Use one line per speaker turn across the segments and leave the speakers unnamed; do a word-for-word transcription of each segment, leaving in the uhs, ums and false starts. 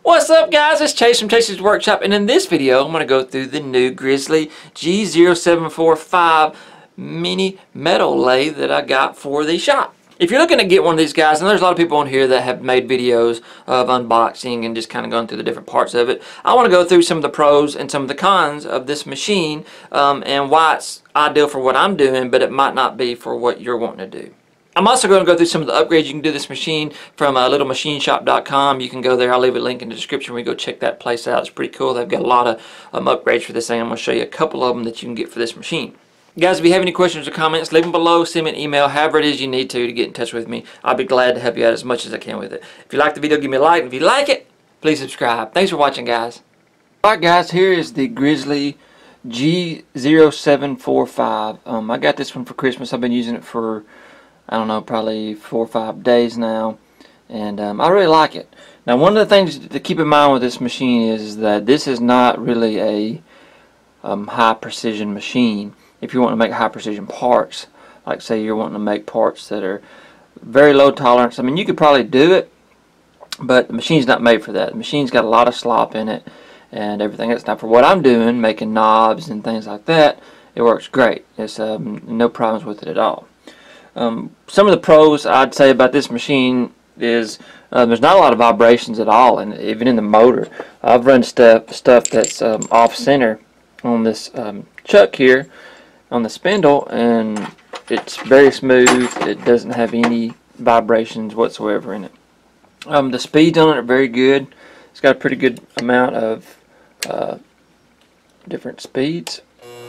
What's up, guys? It's Chase from Chase's Workshop, and in this video I'm going to go through the new Grizzly G zero seven four five mini metal lathe that I got for the shop. If you're looking to get one of these guys, and there's a lot of people on here that have made videos of unboxing and just kind of going through the different parts of it, I want to go through some of the pros and some of the cons of this machine um, and why it's ideal for what I'm doing, but it might not be for what you're wanting to do. I'm also going to go through some of the upgrades you can do this machine from uh, little machine shop dot com. You can go there. I'll leave a link in the description where you go check that place out. It's pretty cool. They've got a lot of um, upgrades for this thing. I'm going to show you a couple of them that you can get for this machine. Guys, if you have any questions or comments, leave them below. Send me an email, however it is you need to, to get in touch with me. I'll be glad to help you out as much as I can with it. If you like the video, give me a like. If you like it, please subscribe. Thanks for watching, guys. Alright, guys, here is the Grizzly G zero seven four five. Um, I got this one for Christmas. I've been using it for I don't know, probably four or five days now, and um, I really like it. Now, one of the things to keep in mind with this machine is, is that this is not really a um, high precision machine. If you want to make high precision parts, like say you're wanting to make parts that are very low tolerance, I mean, you could probably do it, but the machine's not made for that. The machine's got a lot of slop in it and everything else. Now, for what I'm doing, making knobs and things like that, it works great. There's um, no problems with it at all. Um, some of the pros I'd say about this machine is uh, there's not a lot of vibrations at all, and even in the motor. I've run stuff stuff that's um, off center on this um, chuck here on the spindle, and it's very smooth. It doesn't have any vibrations whatsoever in it. Um, the speeds on it are very good. It's got a pretty good amount of uh, different speeds.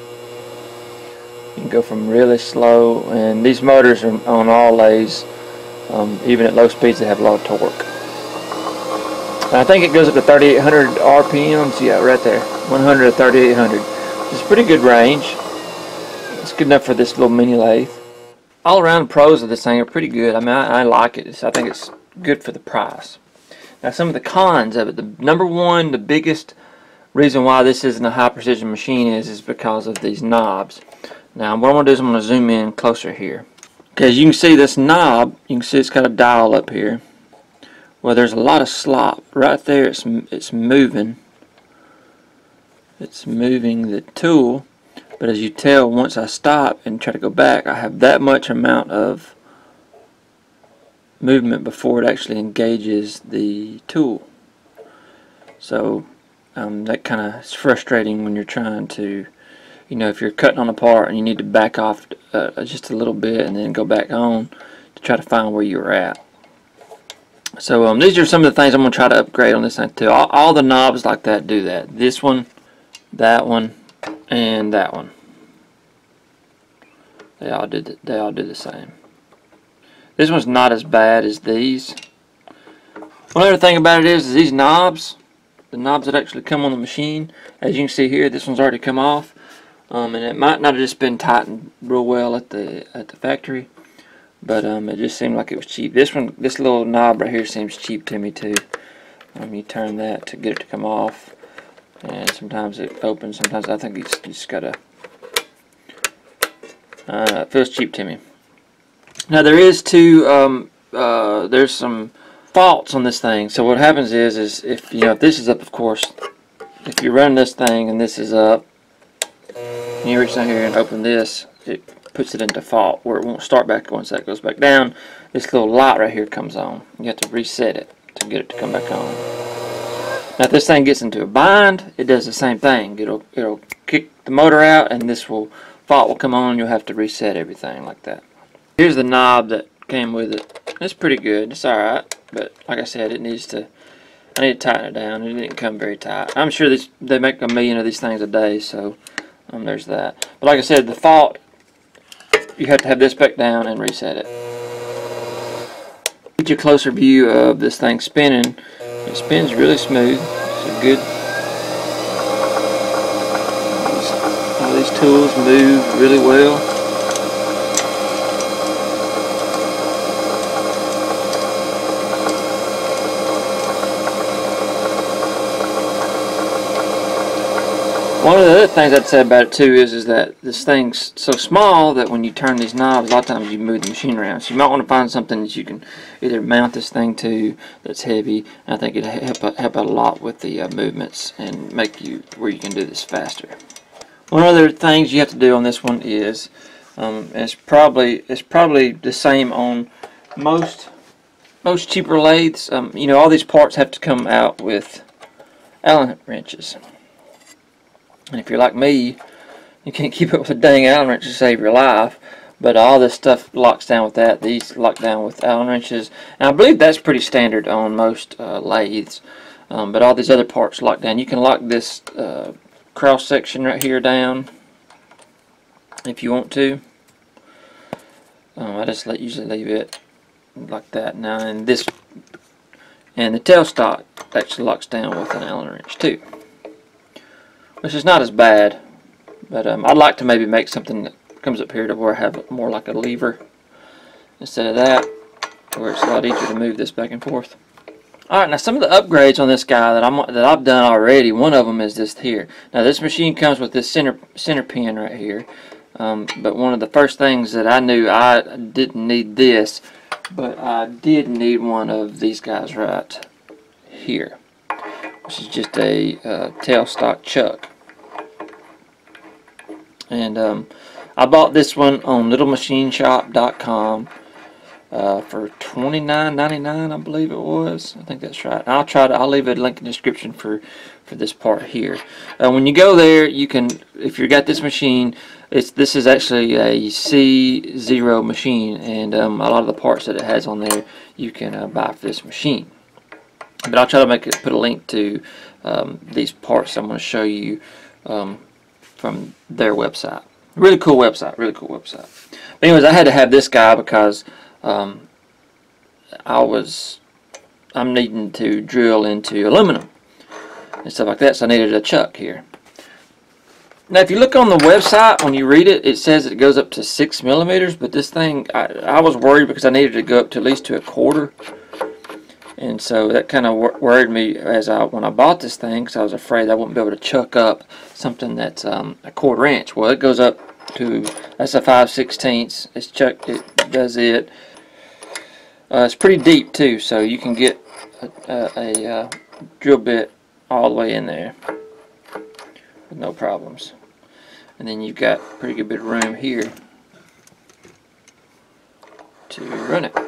You can go from really slow, and these motors are on all lathes, um, even at low speeds they have a lot of torque. And I think it goes up to thirty-eight hundred R P Ms, yeah, right there, one hundred to thirty-eight hundred. It's pretty good range. It's good enough for this little mini lathe. All around, the pros of this thing are pretty good. I mean, I, I like it. It's, I think it's good for the price. Now, some of the cons of it. The number one, the biggest reason why this isn't a high precision machine is, is because of these knobs. Now, what I'm going to do is I'm going to zoom in closer here. Okay, as you can see, this knob, you can see it's got a dial up here. Well, there's a lot of slop. Right there, it's, it's moving. It's moving the tool. But as you tell, once I stop and try to go back, I have that much amount of movement before it actually engages the tool. So, um, that kind of is frustrating when you're trying to, you know, if you're cutting on a part and you need to back off uh, just a little bit and then go back on to try to find where you were at. So um, these are some of the things I'm going to try to upgrade on this thing too. All, all the knobs like that do that. This one, that one, and that one. They all did. The, they all do the same. This one's not as bad as these. One other thing about it is, is these knobs, the knobs that actually come on the machine. As you can see here, this one's already come off. Um, and it might not have just been tightened real well at the at the factory, but um, it just seemed like it was cheap. This one, this little knob right here seems cheap to me too. Um, you turn that to get it to come off, and sometimes it opens. Sometimes I think you just, you just gotta. Uh, it feels cheap to me. Now there is two. Um, uh, there's some faults on this thing. So what happens is, is if you know if this is up, of course, if you run this thing and this is up. And you reach down here and open this, it puts it into default where it won't start back once that goes back down. This little light right here comes on. You have to reset it to get it to come back on. Now if this thing gets into a bind, it does the same thing. It'll it'll kick the motor out and this will fault will come on and you'll have to reset everything like that. Here's the knob that came with it. It's pretty good. It's alright, but like I said, it needs to I need to tighten it down. It didn't come very tight. I'm sure this, they make a million of these things a day, so Um, there's that. But like I said, the fault, you have to have this back down and reset it. Get you a closer view of this thing spinning. It spins really smooth. It's a good. All these tools move really well. One of the other things I'd say about it too is, is that this thing's so small that when you turn these knobs, a lot of times you move the machine around. So you might want to find something that you can either mount this thing to that's heavy. And I think it'd help, help out a lot with the uh, movements and make you where you can do this faster. One of the other things you have to do on this one is, um, and it's probably it's probably the same on most most cheaper lathes. Um, you know, all these parts have to come out with Allen wrenches. And if you're like me, you can't keep up with a dang Allen wrench to save your life. But all this stuff locks down with that. These lock down with Allen wrenches. And I believe that's pretty standard on most uh, lathes. Um, but all these other parts lock down. You can lock this uh, cross section right here down if you want to. Um, I just let, usually leave it like that now. And this and the tailstock actually locks down with an Allen wrench too, which is not as bad, but um, I'd like to maybe make something that comes up here to where I have more like a lever instead of that, where it's a lot easier to move this back and forth. Alright, now some of the upgrades on this guy that, I'm, that I've done already, one of them is this here. Now this machine comes with this center, center pin right here, um, but one of the first things that I knew, I didn't need this, but I did need one of these guys right here, which is just a uh, tailstock chuck. And um, I bought this one on little machine shop dot com uh, for twenty-nine ninety-nine, I believe it was. I think that's right. I'll try to. I'll leave a link in the description for for this part here. Uh, when you go there, you can, if you got this machine, it's this is actually a C zero machine, and um, a lot of the parts that it has on there you can uh, buy for this machine. But I'll try to make it put a link to um, these parts I'm going to show you um, from their website. Really cool website, really cool website. But anyways, I had to have this guy because um, I was I'm needing to drill into aluminum and stuff like that, so I needed a chuck here. Now, if you look on the website, when you read it, it says it goes up to six millimeters, but this thing, I, I was worried because I needed to go up to at least to a quarter. And so that kind of wor worried me as I when I bought this thing, because I was afraid I wouldn't be able to chuck up something that's um, a quarter inch. Well, it goes up to, that's a five sixteenths. It's chuck, it does it. Uh, it's pretty deep too, so you can get a, a, a uh, drill bit all the way in there with no problems. And then you've got a pretty good bit of room here to run it.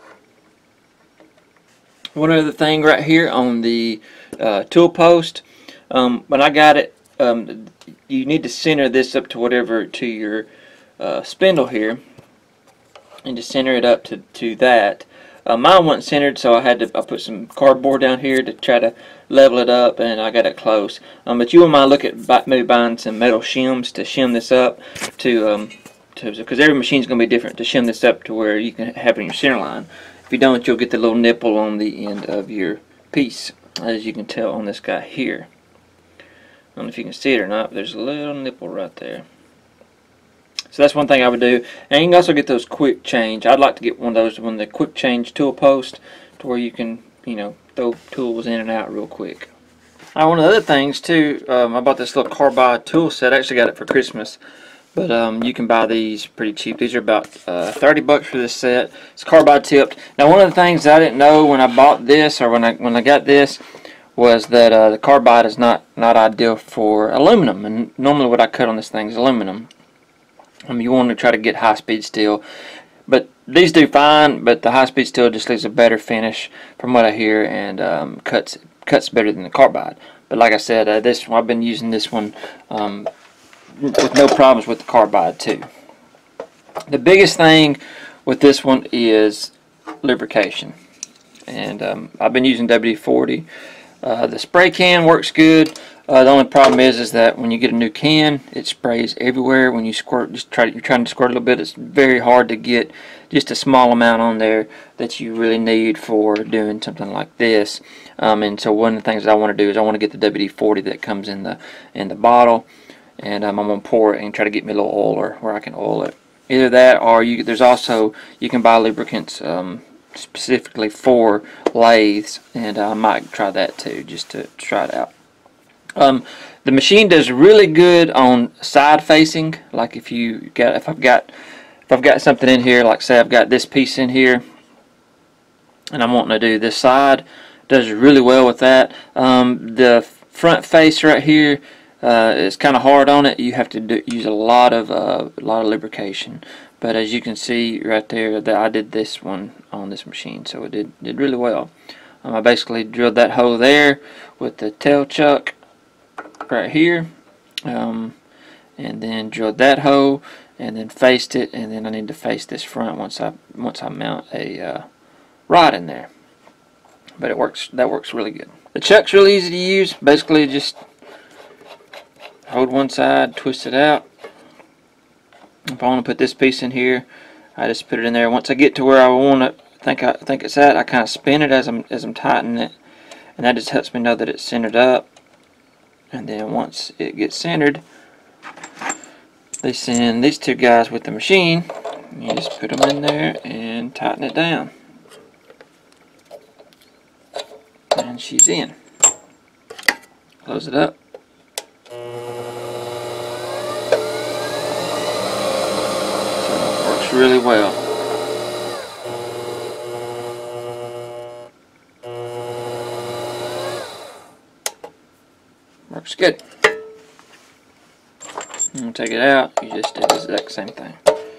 One other thing right here on the uh, tool post, um, when I got it, um, you need to center this up to whatever, to your uh, spindle here, and just center it up to, to that. Uh, mine wasn't centered, so I had to I put some cardboard down here to try to level it up, and I got it close. Um, but you might look at maybe buying some metal shims to shim this up to, um, to because every machine is going to be different, to shim this up to where you can have it in your center line. If you don't, you'll get the little nipple on the end of your piece, as you can tell on this guy here. I don't know if you can see it or not, but there's a little nipple right there. So that's one thing I would do. And you can also get those quick change. I'd like to get one of those, one of the quick change tool posts, to where you can, you know, throw tools in and out real quick. Now, one of the other things too, um, I bought this little carbide tool set. I actually got it for Christmas. But um, you can buy these pretty cheap. These are about uh, thirty bucks for this set. It's carbide tipped. Now, one of the things I didn't know when I bought this, or when I when I got this, was that uh, the carbide is not not ideal for aluminum. And normally, what I cut on this thing is aluminum. Um, you want to try to get high speed steel, but these do fine. But the high speed steel just leaves a better finish, from what I hear, and um, cuts cuts better than the carbide. But like I said, uh, this I've been using this one. Um, with no problems with the carbide too. The biggest thing with this one is lubrication, and um, I've been using W D forty. Uh, the spray can works good. Uh, the only problem is is that when you get a new can, it sprays everywhere. When you squirt, just try to, you're trying to squirt a little bit, it's very hard to get just a small amount on there that you really need for doing something like this. Um, and so one of the things that I want to do is I want to get the W D forty that comes in the in the bottle. And um, I'm going to pour it and try to get me a little oiler where I can oil it. Either that, or you, there's also, you can buy lubricants um, specifically for lathes, and I might try that too, just to try it out. Um, the machine does really good on side facing. Like if you got, if I've got, if I've got something in here, like say I've got this piece in here, and I'm wanting to do this side, does really well with that. Um, the front face right here uh, is kind of hard on it. You have to do, use a lot of uh, a lot of lubrication. But as you can see right there, that I did this one on this machine, so it did did really well. Um, I basically drilled that hole there with the tail chuck right here, um, and then drilled that hole, and then faced it, and then I need to face this front once I once I mount a uh, rod in there. But it works. That works really good. The chuck's really easy to use. Basically, just hold one side, twist it out. If I want to put this piece in here, I just put it in there. Once I get to where I want it, think I think it's at, I kind of spin it as I'm as I'm tightening it, and that just helps me know that it's centered up. And then once it gets centered, they send these two guys with the machine. You just put them in there and tighten it down, and she's in. Close it up. Really well. Works good. And take it out, you just do the exact same thing.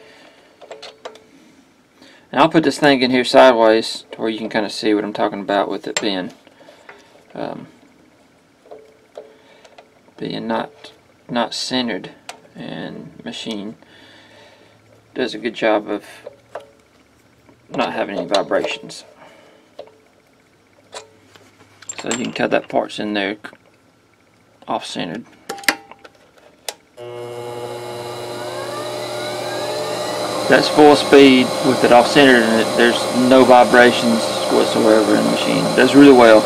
And I'll put this thing in here sideways to where you can kind of see what I'm talking about with it being um, being not not centered, and machine does a good job of not having any vibrations. So you can tell that part's in there off-centered. That's full speed with it off-centered, and it, there's no vibrations whatsoever in the machine. It does really well.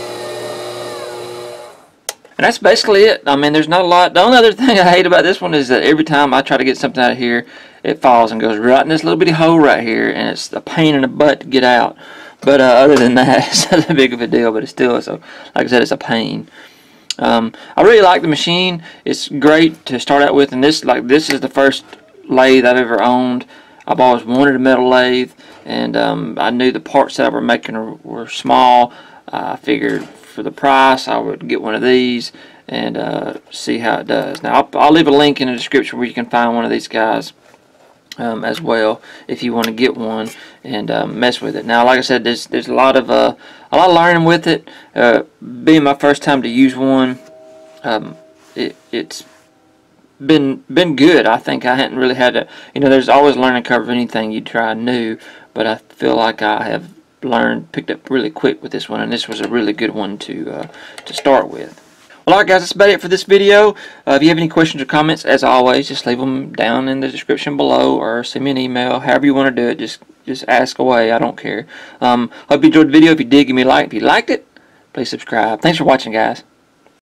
And that's basically it. I mean, there's not a lot. The only other thing I hate about this one is that every time I try to get something out of here, it falls and goes right in this little bitty hole right here, and it's a pain in the butt to get out. But uh, other than that, it's not that big of a deal, but it's still, so like I said, it's a pain. Um, I really like the machine. It's great to start out with, and this like this is the first lathe I've ever owned. I've always wanted a metal lathe, and um, I knew the parts that I were making were, were small. Uh, I figured for the price I would get one of these and uh, see how it does. Now I'll, I'll leave a link in the description where you can find one of these guys um, as well if you want to get one and uh, mess with it. Now like I said, there's there's a lot of uh, a lot of learning with it. Uh, being my first time to use one, um, it, it's been been good. I think I hadn't really had to, you know, there's always a learning curve of anything you try new, but I feel like I have learned, picked up really quick with this one, and this was a really good one to uh, to start with. Well, alright guys, that's about it for this video. Uh, if you have any questions or comments, as always, just leave them down in the description below, or send me an email. However you want to do it, just just ask away. I don't care. Um, hope you enjoyed the video. If you did, give me a like. If you liked it, please subscribe. Thanks for watching, guys.